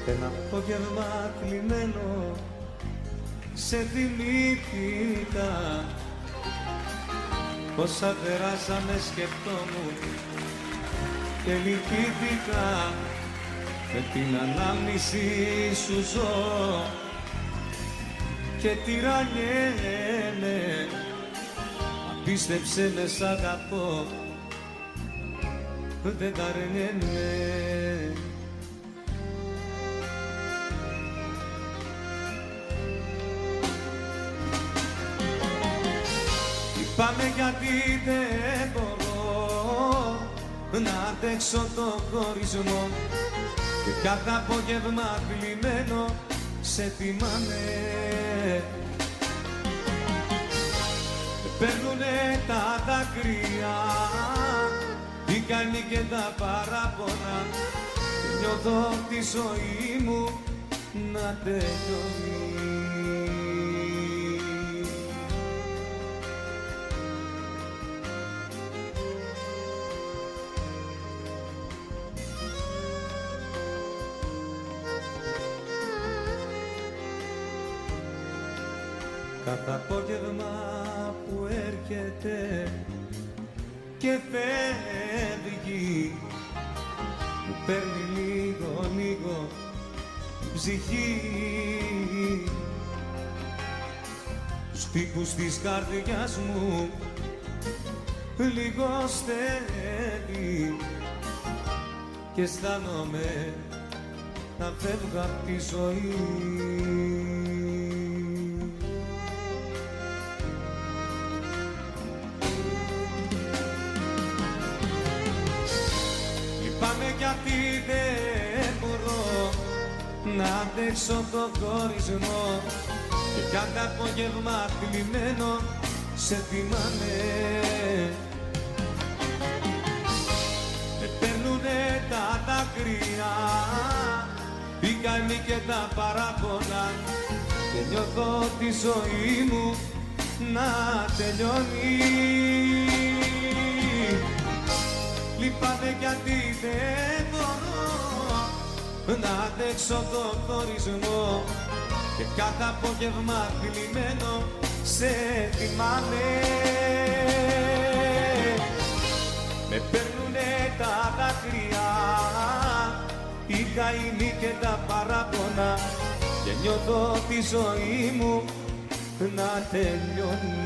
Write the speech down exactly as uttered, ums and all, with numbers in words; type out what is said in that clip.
Ένα απόγευμα κλειμμένο σε θυμήθηκα, όσα περάσαμε σκεφτόμουν και λυπήθηκα. Με την ανάμνηση σου ζω και τυραννιέμαι. Απίστεψε με σ' αγαπώ, δεν τα αρνιέμαι. Πάμε γιατί δεν μπορώ να αντέξω το χωρισμό και κάθε απόγευμα κλειμμένο σε θυμάμαι. Παίρνουνε τα δάκρυα, η κάνει και τα παράπονα και νιώθω τη ζωή μου να τελειώνει. Κάθε απόγευμα που έρχεται και φεύγει μου παίρνει λίγο λίγο την ψυχή. Τους τοίχους της καρδιάς μου λίγο στέλνει και αισθάνομαι να φεύγω απ' τη ζωή. Γιατί δεν μπορώ να αντέξω το χωρισμό και κάθε απόγευμα κλειμμένο σε θυμάμαι. Με παίρνουνε τα δάκρυα, η κάνει και τα παράπονα και νιώθω τη ζωή μου να τελειώνει. Λυπάμαι γιατί δεν μπορώ να αντέξω το χωρισμό και κάθε απόγευμα κλειμμένο σε θυμάμαι. Με παίρνουνε τα δάκρυα, η καημή και τα παράπονα και νιώθω τη ζωή μου να τελειώνει.